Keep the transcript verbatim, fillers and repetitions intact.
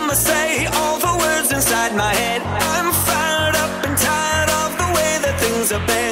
I'ma say all the words inside my head. I'm fired up and tired of the way that things are bad.